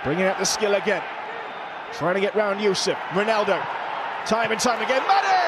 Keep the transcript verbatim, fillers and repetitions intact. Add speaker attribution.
Speaker 1: Bringing out the skill again. Trying to get round Yusuf. Ronaldo. Time and time again. Mane!